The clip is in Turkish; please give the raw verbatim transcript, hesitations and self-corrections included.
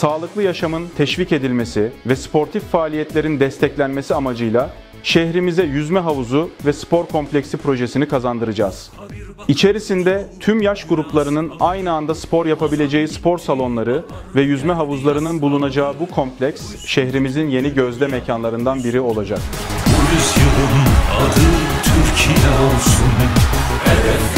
sağlıklı yaşamın teşvik edilmesi ve sportif faaliyetlerin desteklenmesi amacıyla şehrimize yüzme havuzu ve spor kompleksi projesini kazandıracağız. İçerisinde tüm yaş gruplarının aynı anda spor yapabileceği spor salonları ve yüzme havuzlarının bulunacağı bu kompleks, şehrimizin yeni gözde mekanlarından biri olacak. Bu yüzyılın adı Türkiye olsun. Evet.